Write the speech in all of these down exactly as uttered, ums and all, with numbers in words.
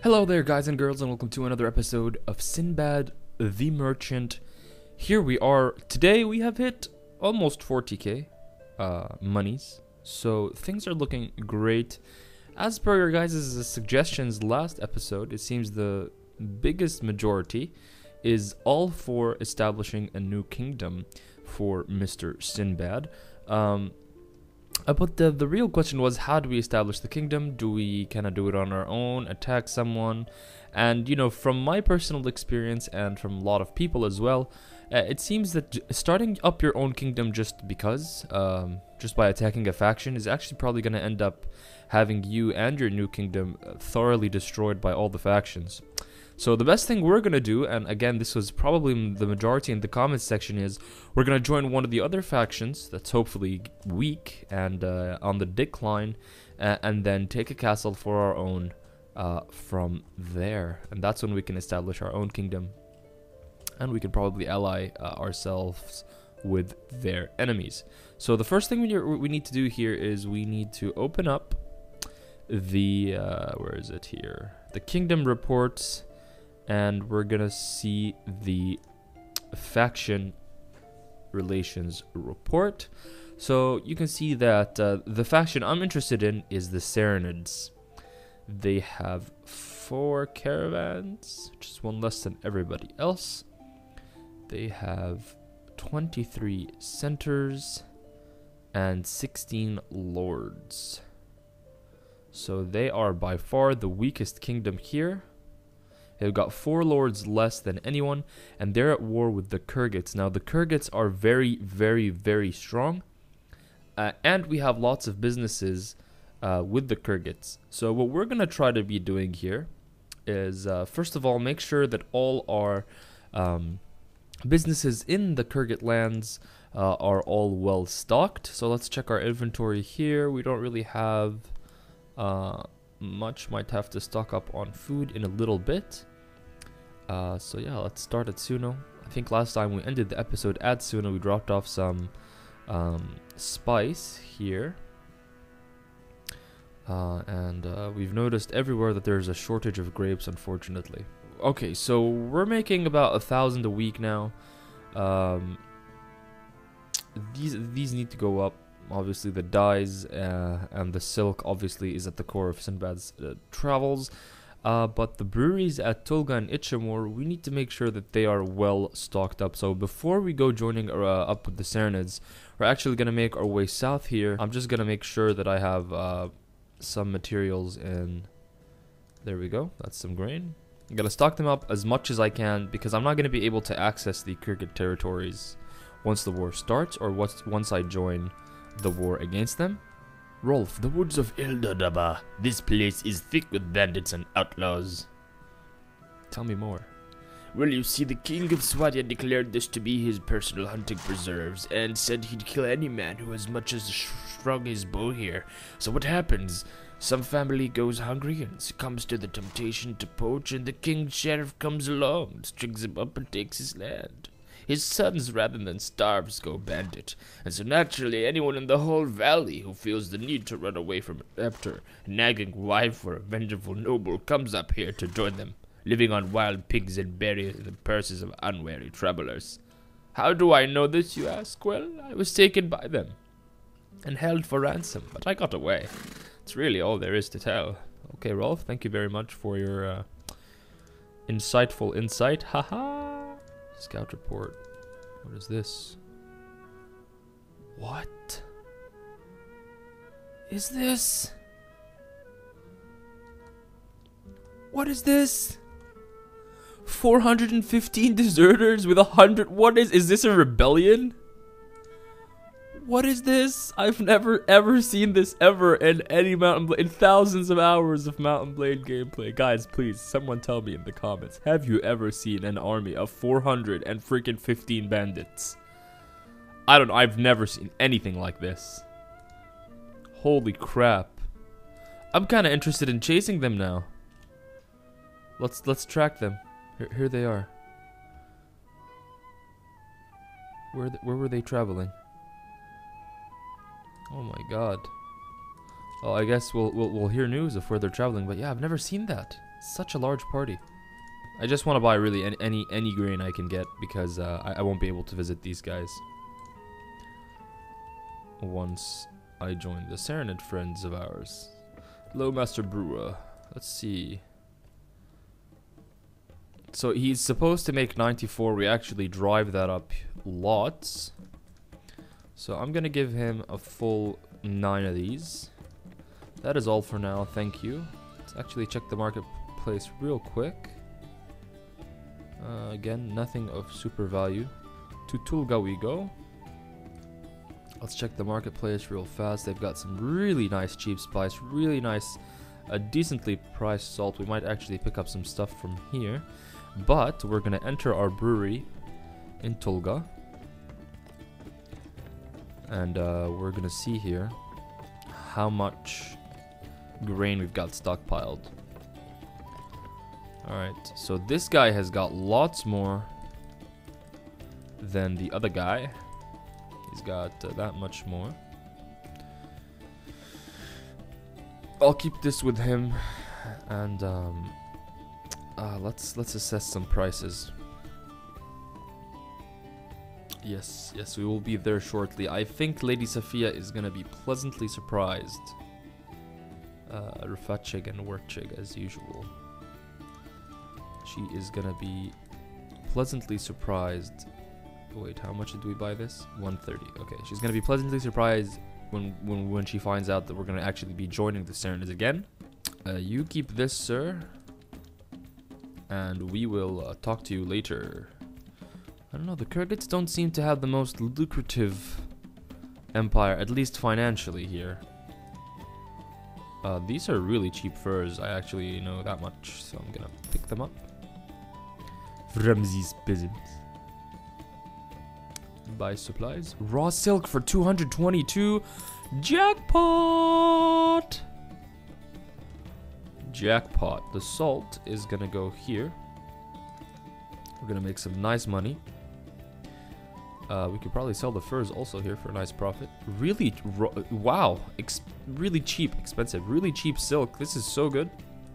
Hello there, guys and girls, and welcome to another episode of Sinbad the Merchant. Here we are. Today we have hit almost forty K uh, monies, so things are looking great. As per your guys' suggestions last episode, it seems the biggest majority is all for establishing a new kingdom for Mister Sinbad. Um, Uh, but the the real question was, how do we establish the kingdom? Do we kind of do it on our own, attack someone? And, you know, from my personal experience and from a lot of people as well, uh, it seems that j starting up your own kingdom just because, um, just by attacking a faction, is actually probably going to end up having you and your new kingdom thoroughly destroyed by all the factions. So the best thing we're going to do, and again, this was probably the majority in the comments section, is we're going to join one of the other factions that's hopefully weak and uh, on the decline, uh, and then take a castle for our own uh, from there. And that's when we can establish our own kingdom, and we can probably ally uh, ourselves with their enemies. So the first thing we, we need to do here is we need to open up the, uh, where is it here? The kingdom reports. And we're gonna see the faction relations report. So you can see that uh, the faction I'm interested in is the Saronids. They have four caravans, which is one less than everybody else. They have twenty-three centers and sixteen lords. So they are by far the weakest kingdom here. They've got four lords less than anyone, and they're at war with the Kurgits. Now, the Kurgits are very, very, very strong, uh, and we have lots of businesses uh, with the Kurgits. So what we're going to try to be doing here is, uh, first of all, make sure that all our um, businesses in the Kurgit lands uh, are all well stocked. So let's check our inventory here. We don't really have... Uh, much. Might have to stock up on food in a little bit. Uh, so yeah, let's start at Suno. I think last time we ended the episode at Suno, we dropped off some um, spice here. Uh, and uh, we've noticed everywhere that there's a shortage of grapes, unfortunately. Okay, so we're making about a thousand a week now. Um, these, these need to go up. Obviously the dyes uh, and the silk obviously is at the core of Sinbad's uh, travels, uh, but the breweries at Tulga and Itchamore, we need to make sure that they are well stocked up. So before we go joining uh, up with the Saronids, we're actually going to make our way south here. I'm just going to make sure that I have uh, some materials in. There we go, that's some grain. I'm going to stock them up as much as I can because I'm not going to be able to access the Kurgit territories once the war starts or once, once I join the war against them. Rolf, the woods of Ildadaba. This place is thick with bandits and outlaws. Tell me more. Well, you see, the king of Swadia declared this to be his personal hunting preserves and said he'd kill any man who as much as sh strung his bow here. So what happens? Some family goes hungry and succumbs to the temptation to poach, and the king's sheriff comes along, strings him up and takes his land. His sons, rather than starve, go bandit, and so naturally anyone in the whole valley who feels the need to run away from a debtor, nagging wife, or a vengeful noble comes up here to join them, living on wild pigs and burying the purses of unwary travelers. How do I know this, you ask? Well, I was taken by them and held for ransom, but I got away. It's really all there is to tell. Okay, Rolf, thank you very much for your uh, insightful insight. Haha. Scout report. What is this? What is this? What is this? four hundred fifteen deserters with a hundred. What is? Is this a rebellion? What is this? I've never ever seen this ever in any Mount and Blade, in thousands of hours of Mount and Blade gameplay. Guys, please, someone tell me in the comments. Have you ever seen an army of four hundred and freaking fifteen bandits? I don't know. I've never seen anything like this. Holy crap. I'm kind of interested in chasing them now. Let's let's track them. Here, here they are. Where th where were they traveling? Oh my god. Oh, I guess we'll, we'll we'll hear news of where they're traveling, but yeah, I've never seen that. Such a large party. I just want to buy really any, any any grain I can get because uh, I, I won't be able to visit these guys once I join the Serenade friends of ours. Hello, Master Brewer. Let's see. So he's supposed to make ninety-four. We actually drive that up lots. So I'm gonna give him a full nine of these. That is all for now. Thank you. Let's actually check the marketplace real quick. Uh, again, nothing of super value. To Tulga we go. Let's check the marketplace real fast. They've got some really nice cheap spice, really nice, a decently priced salt. We might actually pick up some stuff from here. But we're going to enter our brewery in Tulga. And uh, we're going to see here how much grain we've got stockpiled. Alright, so this guy has got lots more than the other guy. He's got uh, that much more. I'll keep this with him, and um, uh, let's let's assess some prices. Yes, yes, we will be there shortly. I think Lady Sophia is gonna be pleasantly surprised. Uh, Rafachig and Werchig as usual. She is gonna be pleasantly surprised. Wait, how much did we buy this? one thirty. Okay, she's gonna be pleasantly surprised when when when she finds out that we're gonna actually be joining the Serenades again. Uh, you keep this, sir, and we will uh, talk to you later. I don't know. The Kurgits don't seem to have the most lucrative empire, at least financially here. Uh, these are really cheap furs. I actually know that much, so I'm gonna pick them up. From these peasants. Buy supplies. Raw silk for two hundred twenty-two. Jackpot! Jackpot. The salt is gonna go here. We're gonna make some nice money. Uh, we could probably sell the furs also here for a nice profit. Really, wow. Ex really cheap, expensive. Really cheap silk. This is so good.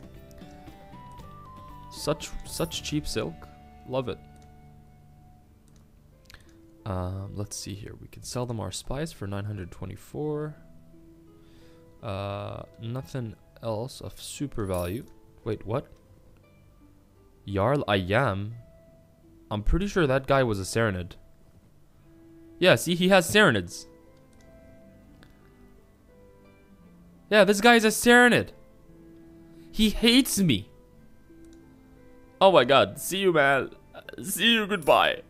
Such, such cheap silk. Love it. Um, let's see here. We can sell them our spice for nine hundred twenty-four. Uh, nothing else of super value. Wait, what? Jarl Ayam? I'm pretty sure that guy was a Serenade. Yeah, see, he has Serenades. Yeah, this guy is a Serenade. He hates me. Oh my god. See you, man. See you, goodbye.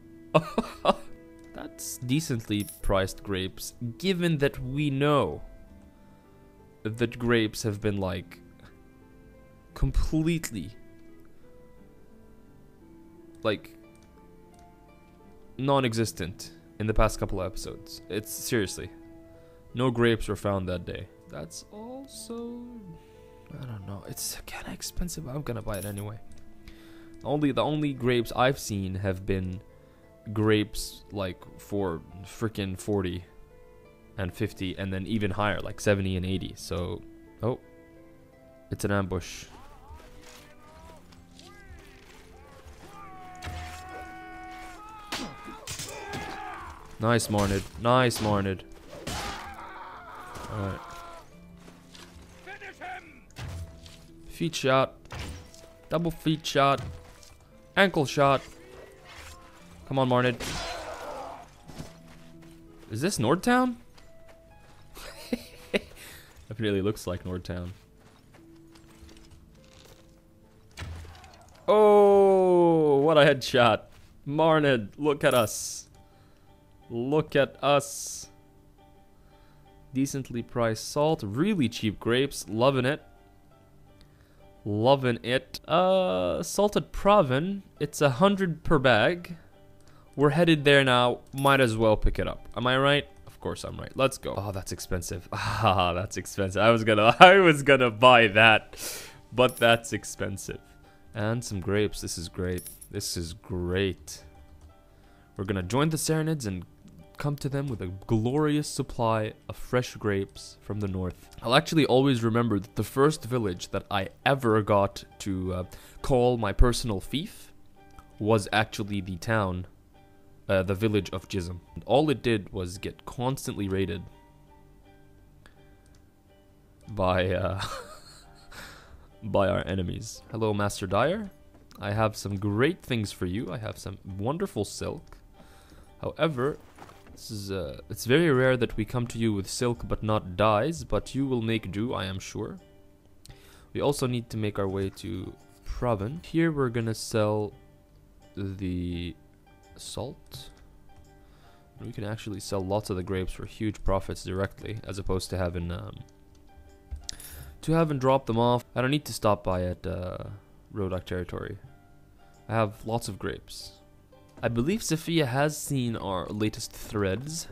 That's decently priced grapes, given that we know that grapes have been like completely like non-existent in the past couple of episodes. It's seriously, no grapes were found that day. That's also, I don't know, it's kind of expensive. I'm gonna buy it anyway. Only the only grapes I've seen have been grapes like for freaking forty and fifty, and then even higher, like seventy and eighty. So, oh, it's an ambush. Nice, Marnid. Nice, Marnid. Alright. Feet shot. Double feet shot. Ankle shot. Come on, Marnid. Is this Nordtown? That really looks like Nordtown. Oh, what a headshot. Marnid, look at us. Look at us. Decently priced salt. Really cheap grapes. Loving it. Loving it. Uh, salted Provin. It's a hundred per bag. We're headed there now. Might as well pick it up. Am I right? Of course I'm right. Let's go. Oh, that's expensive. Ah, that's expensive. I was gonna, I was gonna buy that, but that's expensive. And some grapes. This is great. This is great. We're gonna join the Serenades and come to them with a glorious supply of fresh grapes from the north. I'll actually always remember that the first village that I ever got to uh, call my personal fief was actually the town, uh, the village of Jism. And all it did was get constantly raided by uh, by our enemies. Hello, Master Dyer. I have some great things for you. I have some wonderful silk. However, this is uh, it's very rare that we come to you with silk but not dyes, but you will make do, I am sure. We also need to make our way to Proven. Here we're gonna sell the salt. We can actually sell lots of the grapes for huge profits directly, as opposed to having um, to having drop them off. I don't need to stop by at uh, Rodak territory. I have lots of grapes. I believe Sophia has seen our latest threads.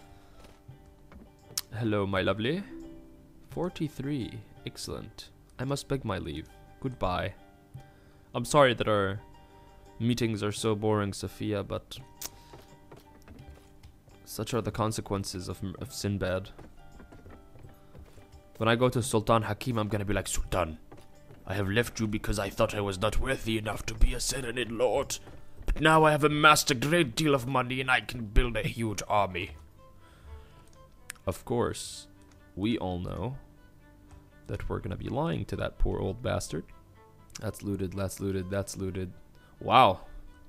Hello, my lovely. forty-three. Excellent. I must beg my leave. Goodbye. I'm sorry that our meetings are so boring, Sophia, but such are the consequences of, of Sinbad. When I go to Sultan Hakim, I'm gonna be like, Sultan, I have left you because I thought I was not worthy enough to be a Serenid lord. But now I have amassed a great deal of money and I can build a huge army. Of course, we all know that we're gonna be lying to that poor old bastard. That's looted, that's looted, that's looted. Wow.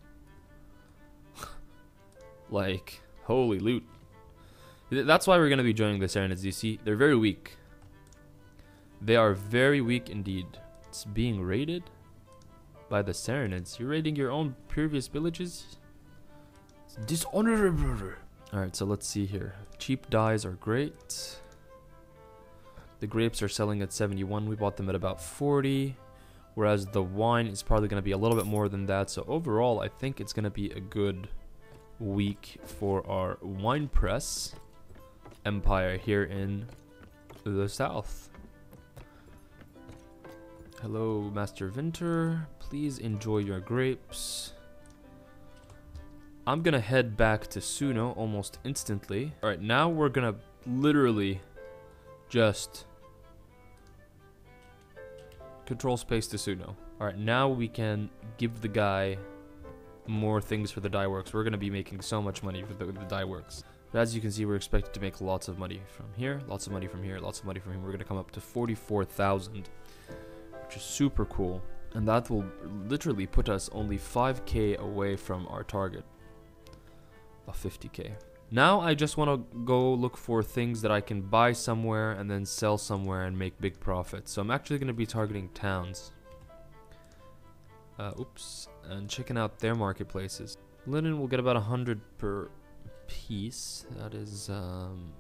Like, holy loot. That's why we're gonna be joining the Serenids, you see. They're very weak. They are very weak indeed. It's being raided by the Serenids. You're raiding your own previous villages? It's dishonorable. Alright, so let's see here. Cheap dyes are great. The grapes are selling at seventy-one. We bought them at about forty. Whereas the wine is probably going to be a little bit more than that. So overall, I think it's going to be a good week for our wine press empire here in the south. Hello, Master Vinter. Please enjoy your grapes. I'm gonna head back to Suno almost instantly. Alright, now we're gonna literally just control space to Suno. Alright, now we can give the guy more things for the dye works. We're gonna be making so much money for the, the dye works. But as you can see, we're expected to make lots of money from here, lots of money from here, lots of money from here. We're gonna come up to forty-four thousand. Which is super cool, and that will literally put us only five K away from our target of fifty K. Now I just want to go look for things that I can buy somewhere and then sell somewhere and make big profits. So I'm actually going to be targeting towns. Uh, oops, and checking out their marketplaces. Linen will get about a hundred per piece. That is, um,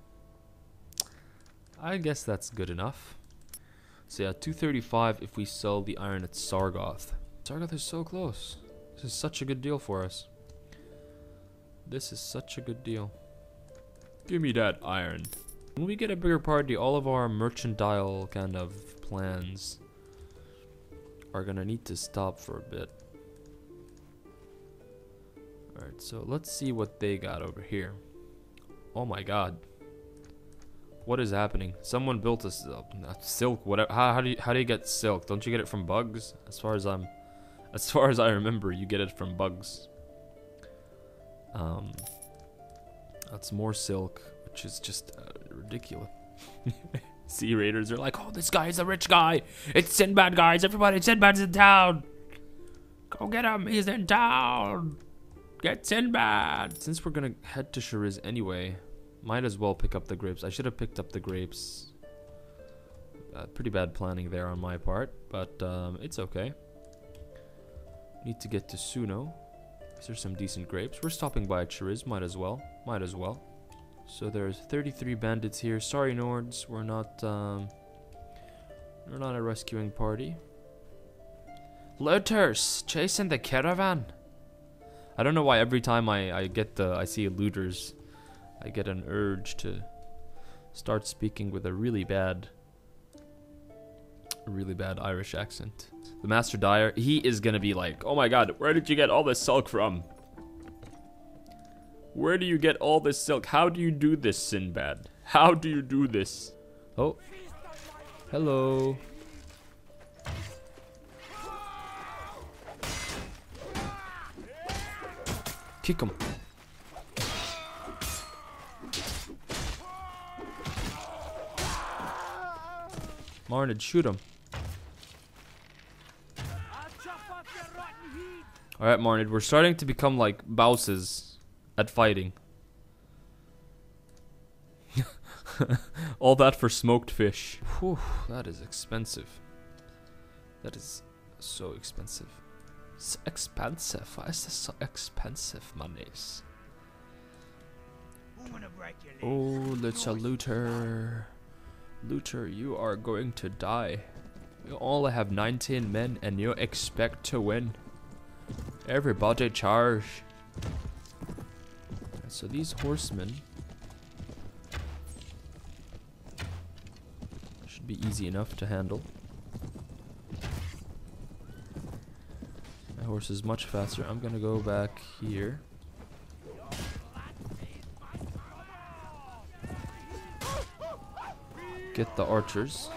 I guess that's good enough. So yeah, two thirty-five if we sell the iron at Sargoth. Sargoth is so close. This is such a good deal for us. This is such a good deal. Give me that iron. When we get a bigger party, all of our mercantile kind of plans are gonna need to stop for a bit. Alright, so let's see what they got over here. Oh my god. What is happening? Someone built a, a silk. Whatever. How, how do you how do you get silk? Don't you get it from bugs? As far as I'm, as far as I remember, you get it from bugs. Um, that's more silk, which is just uh, ridiculous. Sea raiders are like, oh, this guy is a rich guy. It's Sinbad, guys. Everybody, Sinbad's in town. Go get him. He's in town. Get Sinbad. Since we're gonna head to Shariz anyway. Might as well pick up the grapes. I should have picked up the grapes. Uh, pretty bad planning there on my part, but um, it's okay. Need to get to Suno. These are some decent grapes. We're stopping by at Shariz. Might as well. Might as well. So there's thirty-three bandits here. Sorry, Nords. We're not. Um, we're not a rescuing party. Looters chasing the caravan. I don't know why every time I I get the I see looters, I get an urge to start speaking with a really bad, a really bad Irish accent. The Master Dyer, he is gonna be like, oh my god, where did you get all this silk from? Where do you get all this silk? How do you do this, Sinbad? How do you do this? Oh. Hello. Kick him. Marnid, shoot him. Alright, Marnid, we're starting to become like bouses at fighting. All that for smoked fish. Whew, that is expensive. That is so expensive. So expensive. Why is this so expensive, monies? Oh, little looter. Looter, you are going to die. You only have nineteen men and you expect to win. Everybody charge. So these horsemen should be easy enough to handle. My horse is much faster. I'm gonna go back here. Get the archers.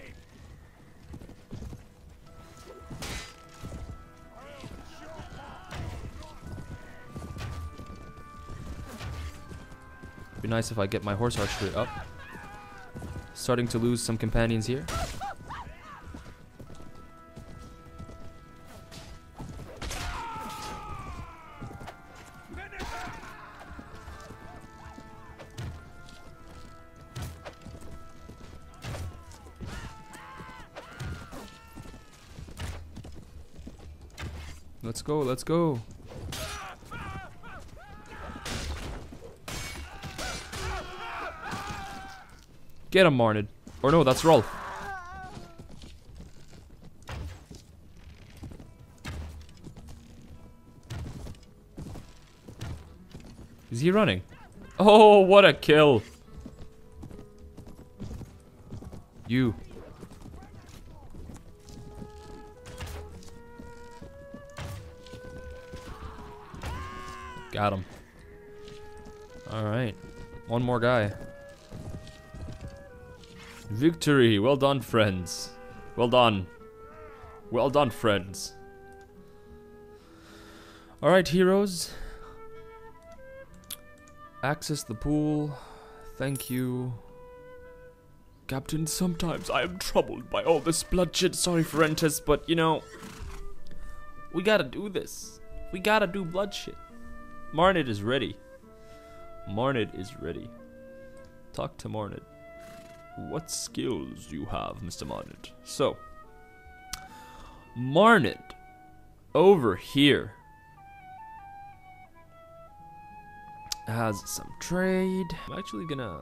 Be nice if I get my horse archery up. Starting to lose some companions here. Let's go, let's go. Get him, Marnid. Or no, that's Rolf. Is he running? Oh, what a kill. You. Got him. Alright. One more guy. Victory! Well done, friends. Well done. Well done, friends. Alright, heroes. Access the pool. Thank you. Captain, sometimes I am troubled by all this bloodshed. Sorry, Ferentis, but you know, we gotta do this. We gotta do bloodshed. Marnid is ready. Marnid is ready. Talk to Marnid. What skills do you have, Mister Marnid? So, Marnid, over here, has some trade. I'm actually gonna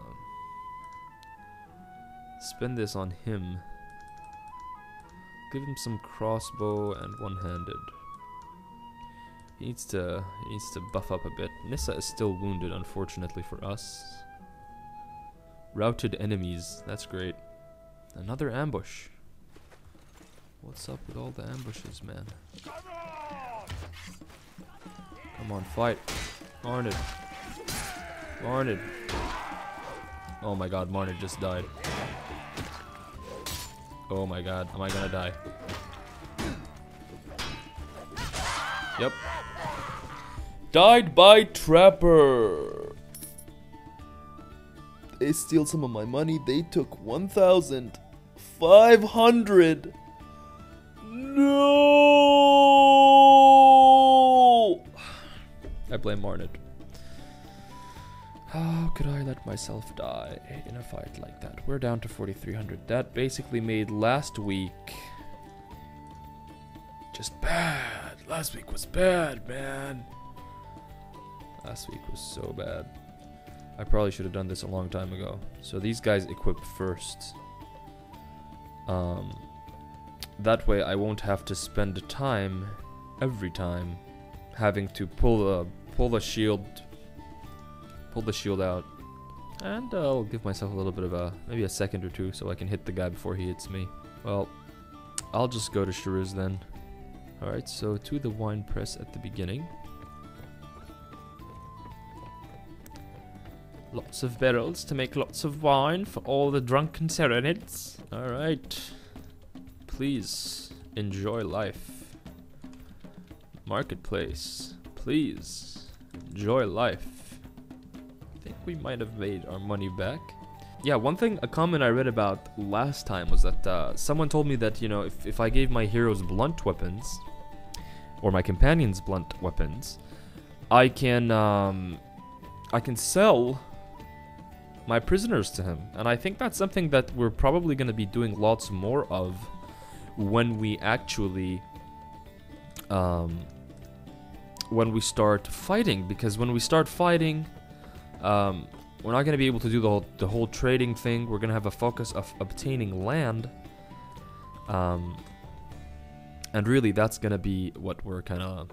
spend this on him. Give him some crossbow and one-handed. He needs to he needs to buff up a bit. Nissa is still wounded, unfortunately for us. Routed enemies, that's great. Another ambush. What's up with all the ambushes, man? Come on, fight. Marnid. Marnid. Oh my god, Marnid just died. Oh my god, am I gonna die? Yep. Died by Trapper. They steal some of my money. They took one thousand five hundred. No! I blame Marnid. How could I let myself die in a fight like that? We're down to forty-three hundred. That basically made last week just bad. Last week was bad, man. Last week was so bad. I probably should have done this a long time ago. So these guys equip first. Um, that way I won't have to spend time every time having to pull a pull the shield, pull the shield out, and uh, I'll give myself a little bit of a maybe a second or two so I can hit the guy before he hits me. Well, I'll just go to Sharuz then. All right, so to the wine press at the beginning. Lots of barrels to make lots of wine for all the drunken Serenids. Alright. Please enjoy life. Marketplace. Please enjoy life. I think we might have made our money back. Yeah, one thing, a comment I read about last time was that uh, someone told me that, you know, if, if I gave my heroes blunt weapons, or my companions blunt weapons, I can, um, I can sell my prisoners to him. And I think that's something that we're probably going to be doing lots more of when we actually, um, when we start fighting. Because when we start fighting, um... we're not going to be able to do the whole, the whole trading thing. We're going to have a focus of obtaining land. Um, and really, that's going to be what we're kind of...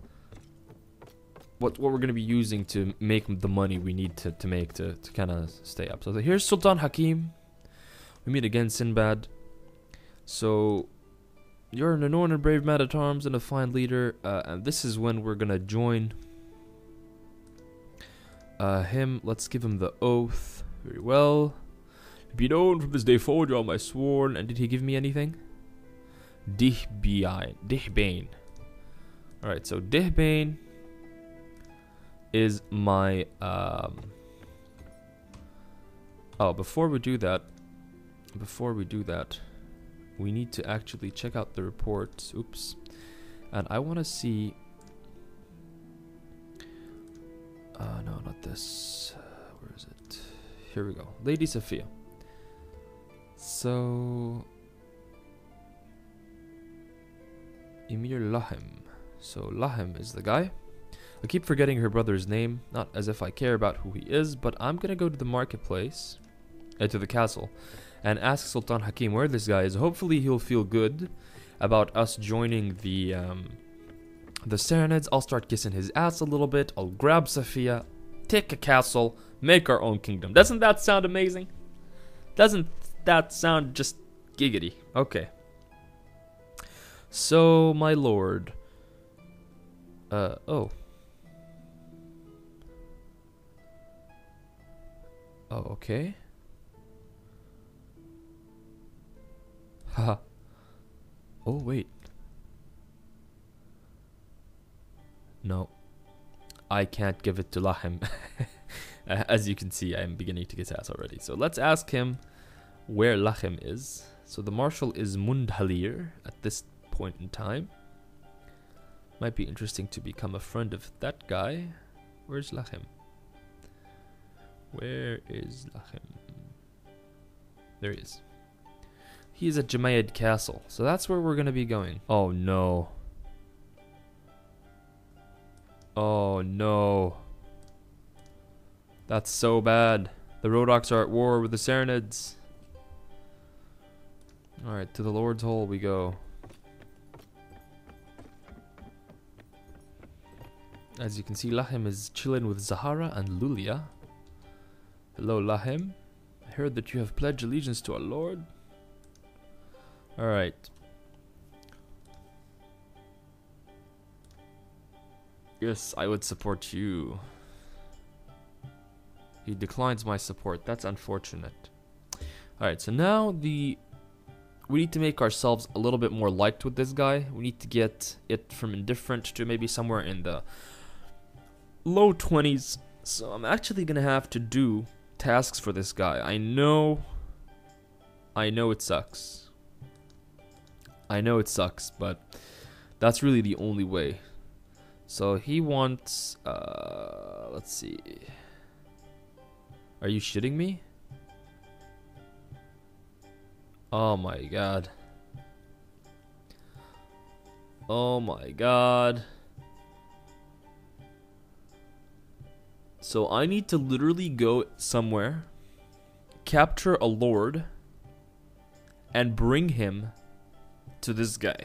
What, what we're going to be using to make the money we need to, to make to, to kind of stay up. So here's Sultan Hakim. We meet again, Sinbad. So, you're an anointed brave man at arms and a fine leader. Uh, and this is when we're going to join... Uh, him, let's give him the oath. Very well. Be known from this day forward, you are my sworn. And did he give me anything? Dihbein. Dihbein. Alright, so Dihbein is my, um... Oh, before we do that, before we do that, we need to actually check out the reports. Oops. And I want to see... Uh, no, not this. Uh, where is it? Here we go. Lady Sophia. So... Emir Lakhem. So, Lakhem is the guy. I keep forgetting her brother's name. Not as if I care about who he is, but I'm gonna go to the marketplace. Uh, to the castle. And ask Sultan Hakim where this guy is. Hopefully he'll feel good about us joining the... Um, The Serenids. I'll start kissing his ass a little bit. I'll grab Sophia, take a castle, make our own kingdom. Doesn't that sound amazing? Doesn't that sound just giggity? Okay. So, my lord. Uh, oh. Oh, okay. Haha. Oh, wait. No, I can't give it to Lakhem. As you can see, I'm beginning to kiss ass already. So let's ask him where Lakhem is. So the marshal is Mundhalir at this point in time. Might be interesting to become a friend of that guy. Where's Lakhem? Where is Lakhem? There he is. He is at Jamaid Castle. So that's where we're going to be going. Oh no. Oh no. That's so bad. The Rodoks are at war with the Serenids. Alright, to the Lord's Hole we go. As you can see, Lakhem is chilling with Zahara and Lulia. Hello, Lakhem. I heard that you have pledged allegiance to our Lord. Alright. Yes, I would support you. He declines my support. That's unfortunate. Alright, so now the... We need to make ourselves a little bit more liked with this guy. We need to get it from indifferent to maybe somewhere in the low twenties. So I'm actually going to have to do tasks for this guy. I know... I know it sucks. I know it sucks, but that's really the only way. So he wants, uh, let's see. Are you shitting me? Oh my god. Oh my god. So I need to literally go somewhere, capture a lord, and bring him to this guy.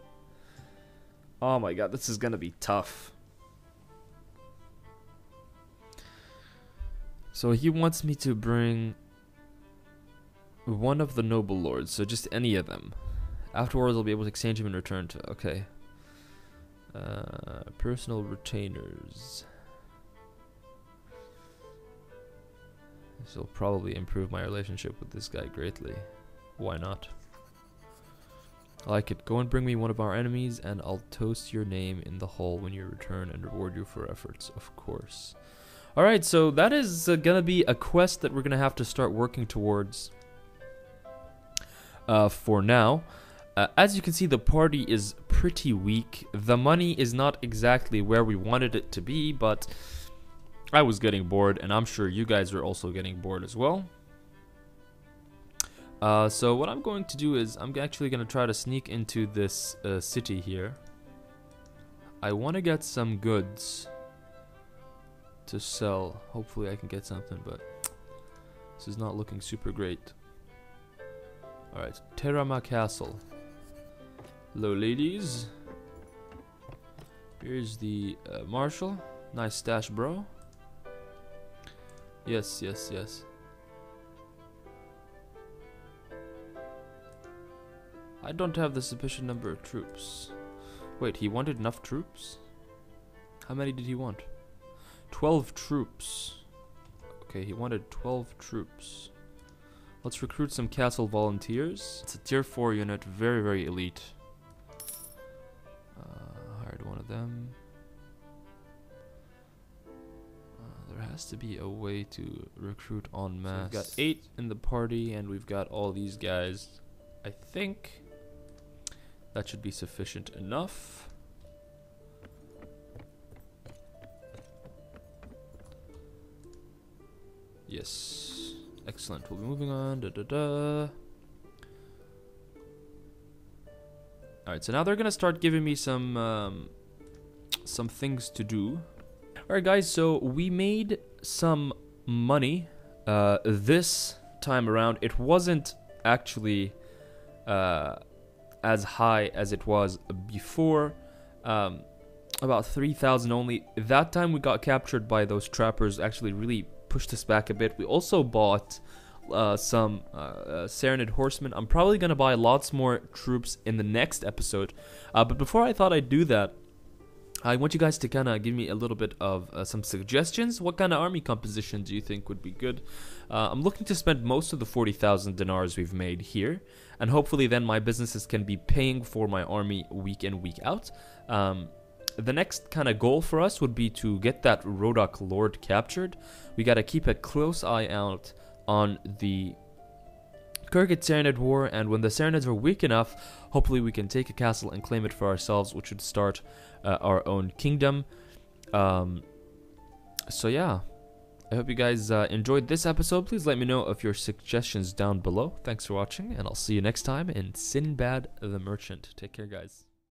Oh my god, this is gonna be tough. So he wants me to bring one of the noble lords, so just any of them. Afterwards, I'll be able to exchange him in return to... Okay. Uh, personal retainers. This will probably improve my relationship with this guy greatly. Why not? I like it. Go and bring me one of our enemies, and I'll toast your name in the hall when you return and reward you for efforts, of course. Alright, so that is uh, gonna be a quest that we're gonna have to start working towards uh, for now. Uh, as you can see, the party is pretty weak. The money is not exactly where we wanted it to be, but I was getting bored, and I'm sure you guys are also getting bored as well. Uh, so what I'm going to do is I'm actually going to try to sneak into this uh, city here. I want to get some goods to sell. Hopefully I can get something, but this is not looking super great. Alright, Terama Castle. Hello, ladies. Here's the uh, marshal. Nice stash, bro. Yes, yes, yes. I don't have the sufficient number of troops. Wait, he wanted enough troops? How many did he want? twelve troops. Okay, he wanted twelve troops. Let's recruit some castle volunteers. It's a tier four unit, very, very elite. Uh, hired one of them. Uh, there has to be a way to recruit en masse. So we've got eight in the party, and we've got all these guys. I think that should be sufficient enough. Yes. Excellent. We'll be moving on. Da, da, da. Alright, so now they're gonna start giving me some um, some things to do. Alright guys, so we made some money uh, this time around. It wasn't actually uh, as high as it was before. Um, about three thousand only. That time we got captured by those trappers. Actually really pushed us back a bit. We also bought uh, some uh, uh, Serenade horsemen. I'm probably gonna buy lots more troops in the next episode. Uh, but before I thought I'd do that, I want you guys to kind of give me a little bit of uh, some suggestions. What kind of army composition do you think would be good? Uh, I'm looking to spend most of the forty thousand dinars we've made here, and hopefully then my businesses can be paying for my army week in, week out. Um, the next kind of goal for us would be to get that Rodok Lord captured. We got to keep a close eye out on the Kyrgyz Serenade War, and when the Serenades are weak enough, hopefully we can take a castle and claim it for ourselves, which would start uh, our own kingdom. Um, so yeah, I hope you guys uh, enjoyed this episode. Please let me know of your suggestions down below. Thanks for watching, and I'll see you next time in Sinbad the Merchant. Take care, guys.